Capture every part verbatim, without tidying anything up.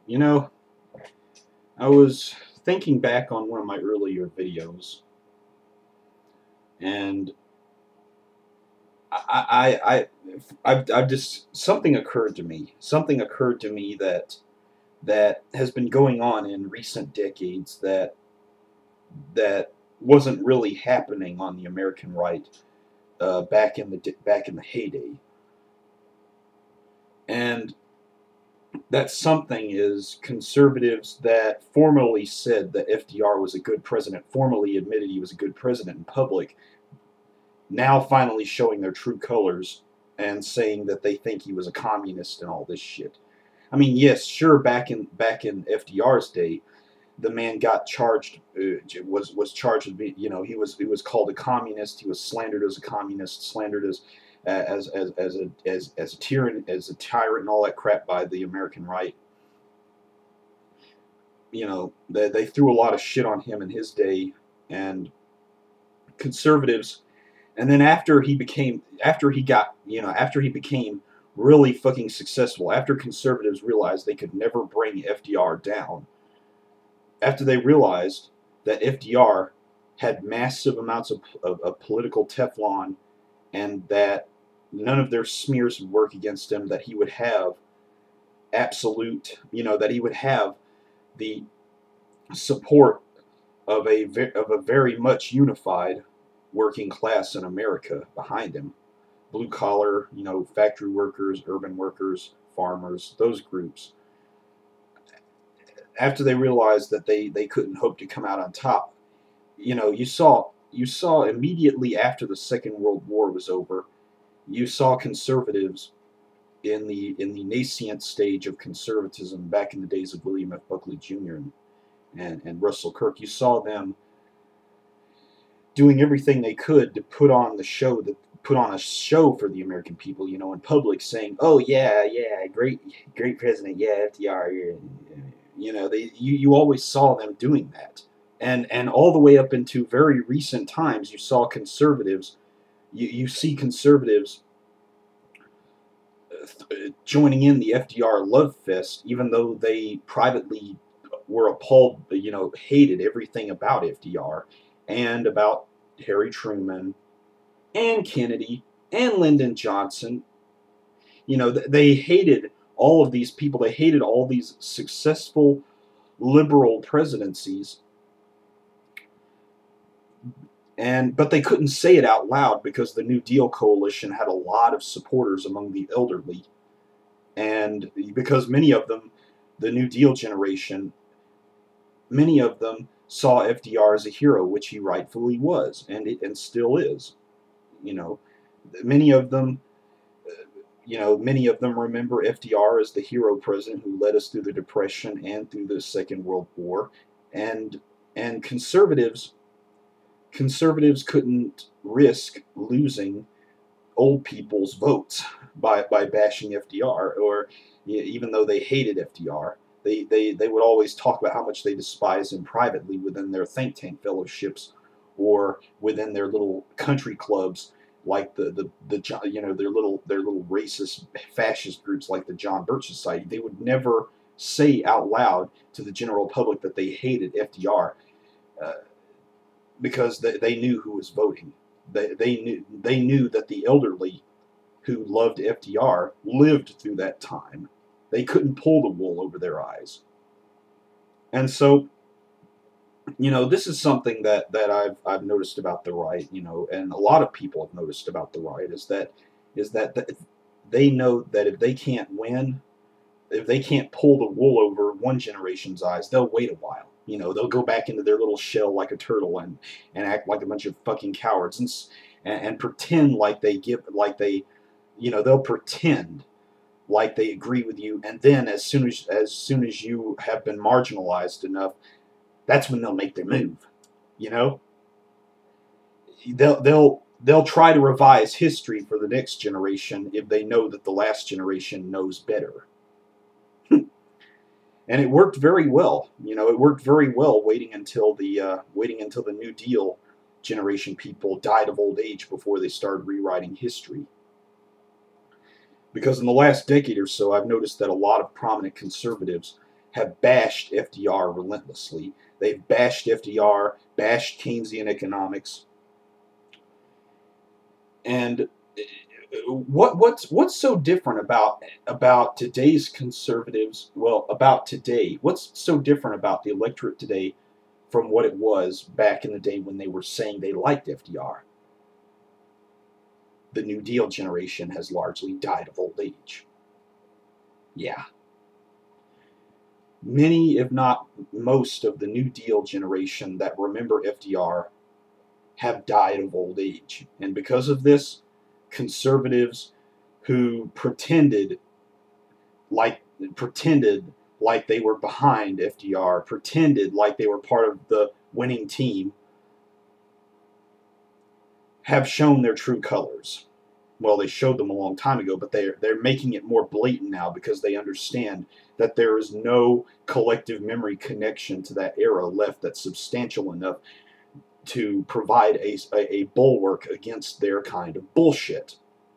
You know, I was thinking back on one of my earlier videos, and I, I, I, I've, I've just something occurred to me. Something occurred to me that that has been going on in recent decades that that wasn't really happening on the American right uh, back in the back in the heyday, and that something is conservatives that formally said that F D R was a good president, formally admitted he was a good president in public, now finally showing their true colors and saying that they think he was a communist and all this shit. I mean, yes, sure, back in back in F D R's day, the man got charged, uh, was was charged with being, you know, he was he was called a communist. He was slandered as a communist, slandered as as as as a as as a tyrant, as a tyrant, and all that crap by the American right. You know, they they threw a lot of shit on him in his day, and conservatives. And then after he became, after he got, you know, after he became really fucking successful, after conservatives realized they could never bring F D R down, after they realized that F D R had massive amounts of, of, of political Teflon, and that none of their smears would work against him, that he would have absolute, you know, that he would have the support of a of a very much unified working class in America behind him, blue collar, you know, factory workers, urban workers, farmers, those groups. After they realized that they they couldn't hope to come out on top, you know, you saw you saw immediately after the Second World War was over, you saw conservatives in the in the nascent stage of conservatism back in the days of William F. Buckley Junior and and, and Russell Kirk. You saw them doing everything they could to put on the show that put on a show for the American people, you know, in public, saying, "Oh yeah, yeah, great, great president, yeah, F D R." You know, they you, you always saw them doing that, and and all the way up into very recent times, you saw conservatives, you you see conservatives joining in the F D R love fest, even though they privately were appalled, you know, hated everything about F D R and about Harry Truman and Kennedy and Lyndon Johnson. You know, they hated all of these people. They hated all these successful liberal presidencies. And but they couldn't say it out loud because the New Deal coalition had a lot of supporters among the elderly. And because many of them, the New Deal generation, many of them saw F D R as a hero, which he rightfully was, and it, and still is. You know, many of them, you know, many of them remember F D R as the hero president who led us through the Depression and through the Second World War, and and conservatives, conservatives couldn't risk losing old people's votes by by bashing F D R, or even though they hated F D R. They, they, they would always talk about how much they despise him privately within their think tank fellowships or within their little country clubs, like the, the, the you know their little their little racist fascist groups like the John Birch Society. They would never say out loud to the general public that they hated F D R uh, because they, they knew who was voting. They, they knew they knew that the elderly who loved F D R lived through that time. They couldn't pull the wool over their eyes. And so, you know, this is something that, that I've I've noticed about the right, you know, and a lot of people have noticed about the right is that is that they know that if they can't win, if they can't pull the wool over one generation's eyes, they'll wait a while. You know, they'll go back into their little shell like a turtle and, and act like a bunch of fucking cowards and, and and pretend like they give like they, you know, they'll pretend like they agree with you, and then as soon as as soon as you have been marginalized enough, that's when they'll make their move. You know, they'll they'll they'll try to revise history for the next generation if they know that the last generation knows better. And it worked very well. You know, it worked very well waiting until the uh, waiting until the New Deal generation people died of old age before they started rewriting history. Because in the last decade or so, I've noticed that a lot of prominent conservatives have bashed F D R relentlessly. They've bashed F D R, bashed Keynesian economics. And what what's what's so different about about today's conservatives? Well, about today, what's so different about the electorate today from what it was back in the day when they were saying they liked F D R? The New Deal generation has largely died of old age. Yeah. Many, if not most, of the New Deal generation that remember F D R have died of old age. And because of this, conservatives who pretended like pretended like they were behind F D R, pretended like they were part of the winning team, have shown their true colors. Well, they showed them a long time ago, but they're, they're making it more blatant now because they understand that there is no collective memory connection to that era left that's substantial enough to provide a, a, a bulwark against their kind of bullshit.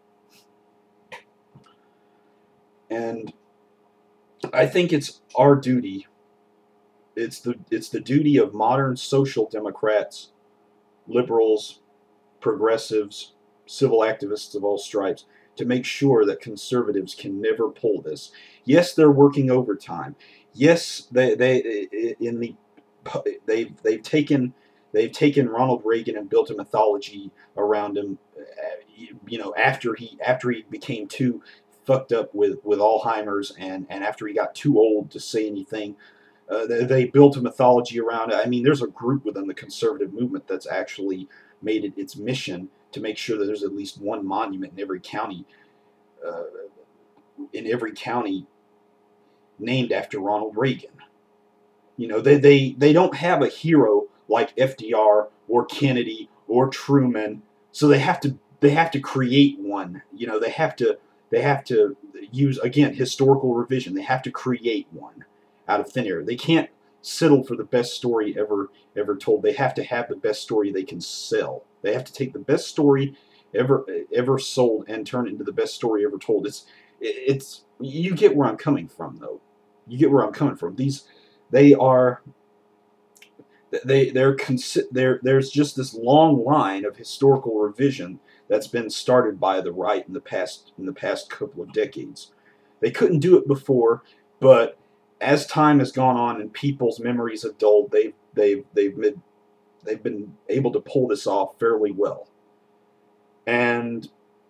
And I think it's our duty, it's the, it's the duty of modern social democrats, liberals, progressives, civil activists of all stripes, to make sure that conservatives can never pull this. Yes, they're working overtime. Yes, they they in the they've they've taken they've taken Ronald Reagan and built a mythology around him. You know, after he after he became too fucked up with with Alzheimer's and and after he got too old to say anything, uh, they, they built a mythology around it. I mean, there's a group within the conservative movement that's actually made it its mission to make sure that there's at least one monument in every county, uh, in every county named after Ronald Reagan. You know, they, they, they don't have a hero like F D R or Kennedy or Truman, so they have to they have to create one. You know, they have to they have to use, again, historical revision. They have to create one out of thin air. They can't settle for the best story ever ever told. They have to have the best story they can sell. They have to take the best story ever ever sold and turn it into the best story ever told. It's it's you get where I'm coming from, though. You get where I'm coming from. These they are they they're they're there's just this long line of historical revision that's been started by the right in the past in the past couple of decades. They couldn't do it before, but as time has gone on and people's memories have dulled, they've they've they've been they've been able to pull this off fairly well. And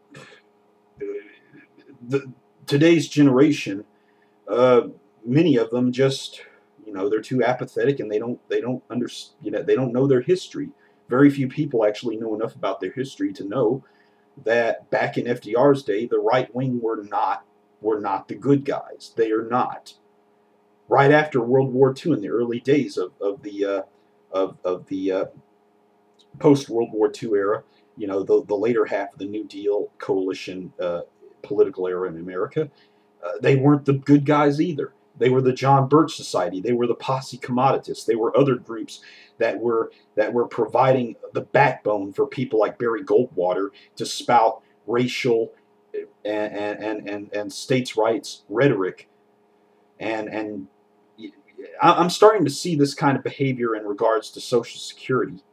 the, today's generation, uh, many of them just, you know, they're too apathetic and they don't they don't under, you know, they don't know their history. Very few people actually know enough about their history to know that back in F D R's day, the right wing were not were not the good guys. They are not. Right after World War Two, in the early days of of the uh, of of the uh, post World War Two era, you know, the the later half of the New Deal coalition uh, political era in America, uh, they weren't the good guys either. They were the John Birch Society. They were the Posse Comitatus. They were other groups that were that were providing the backbone for people like Barry Goldwater to spout racial and and and and, and states' rights rhetoric. And and I'm starting to see this kind of behavior in regards to Social Security.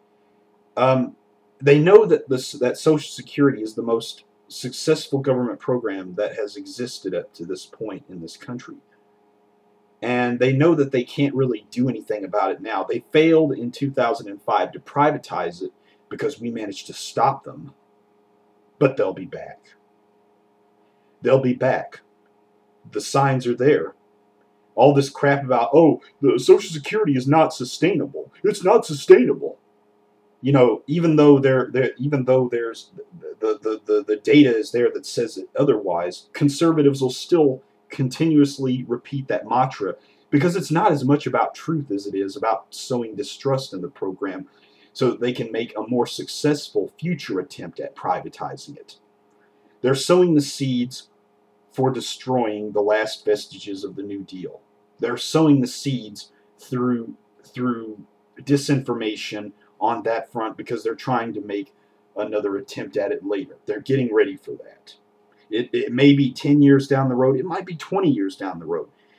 Um, they know that this that Social Security is the most successful government program that has existed up to this point in this country. And they know that they can't really do anything about it now. They failed in two thousand five to privatize it because we managed to stop them. But they'll be back. They'll be back. The signs are there. All this crap about, oh, the Social Security is not sustainable. It's not sustainable. You know, even though there, there, even though there's the, the, the, the data is there that says it otherwise, conservatives will still continuously repeat that mantra because it's not as much about truth as it is about sowing distrust in the program so that they can make a more successful future attempt at privatizing it. They're sowing the seeds for destroying the last vestiges of the New Deal. They're sowing the seeds through through disinformation on that front because they're trying to make another attempt at it later. They're getting ready for that. It, it may be ten years down the road. It might be twenty years down the road.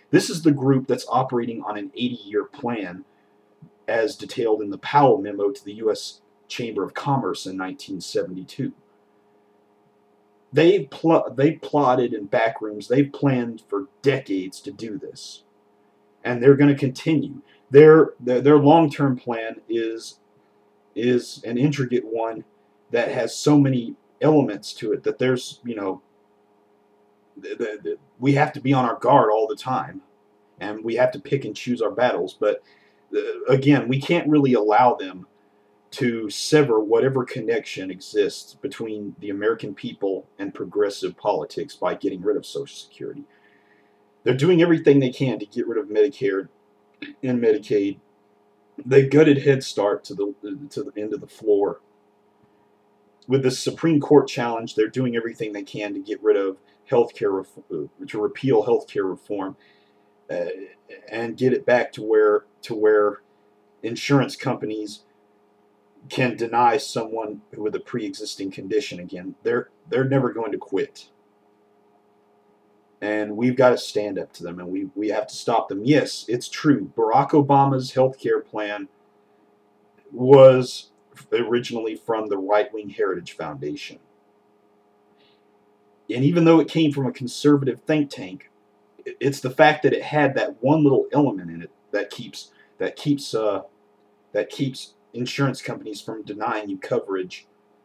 This is the group that's operating on an eighty-year plan, as detailed in the Powell memo to the U S Chamber of Commerce in nineteen seventy-two. They've, pl they've plotted in back rooms, they've planned for decades to do this. And they're going to continue. Their, their, their long-term plan is, is an intricate one that has so many elements to it that there's, you know, the, the, the, we have to be on our guard all the time. And we have to pick and choose our battles. But, uh, again, we can't really allow them to sever whatever connection exists between the American people and progressive politics by getting rid of Social Security. They're doing everything they can to get rid of Medicare and Medicaid. They gutted Head Start to the to the end of the floor. With the Supreme Court challenge, they're doing everything they can to get rid of healthcare, to repeal healthcare reform, uh, and get it back to where to where insurance companies can deny someone with a pre-existing condition again. They're they're never going to quit. And we've got to stand up to them, and we, we have to stop them. Yes, it's true. Barack Obama's health care plan was originally from the right-wing Heritage Foundation. And even though it came from a conservative think tank, it's the fact that it had that one little element in it that keeps that keeps uh, that keeps insurance companies from denying you coverage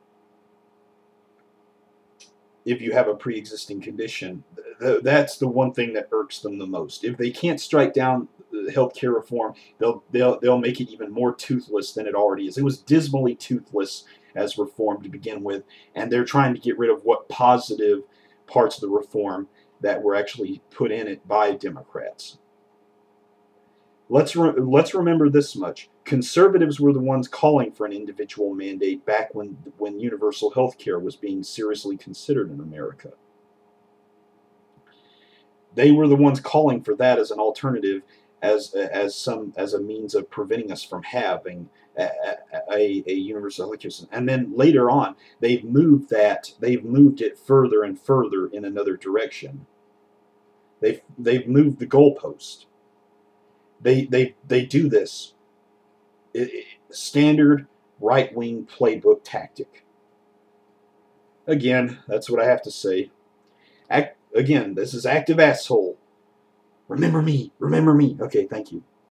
if you have a pre-existing condition. That's the one thing that irks them the most. If they can't strike down healthcare reform, they'll they'll they'll make it even more toothless than it already is. It was dismally toothless as reform to begin with, and they're trying to get rid of what positive parts of the reform that were actually put in it by Democrats. Let's re let's remember this much. Conservatives were the ones calling for an individual mandate back when when universal health care was being seriously considered in America. They were the ones calling for that as an alternative, as as some as a means of preventing us from having a, a, a universal health care system. And then later on, they've moved that they've moved it further and further in another direction. They've they've moved the goalpost. They they they do this. It, it, standard right-wing playbook tactic. Again, that's what I have to say. Act, again, this is Active Asshole. Remember me. Remember me. Okay, thank you.